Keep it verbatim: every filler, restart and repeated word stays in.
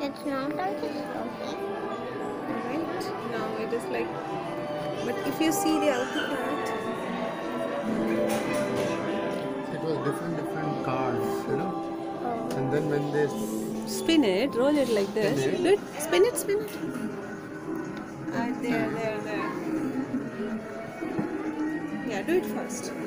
It's not like it's floating. Right? Now it is like, but if you see the outer part, It was different different cars, you know. Oh. And then when they spin it, roll it like this. Spin it. Do it, spin it, spin it. Ah, there, there, there. Yeah, do it first.